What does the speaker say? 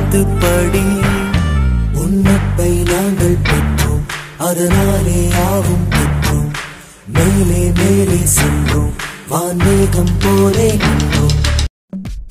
பார்த்து படி. உன்னப்பை நாங்கள் பெற்றோம், அதனாலே யாவும் பெற்றோம். மேலே மேலே சென்றோம், வான்மேகம் போலே நின்றோம்.